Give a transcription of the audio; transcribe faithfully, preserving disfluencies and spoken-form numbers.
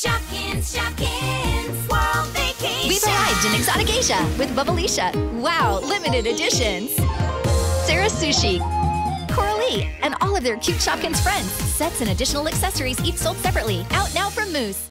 Shopkins, Shopkins, World Vacation. We've arrived in exotic Asia with Bubblicious. Wow, limited editions. Sarah Sushi, Coralie, and all of their cute Shopkins friends. Sets and additional accessories each sold separately. Out now from Moose.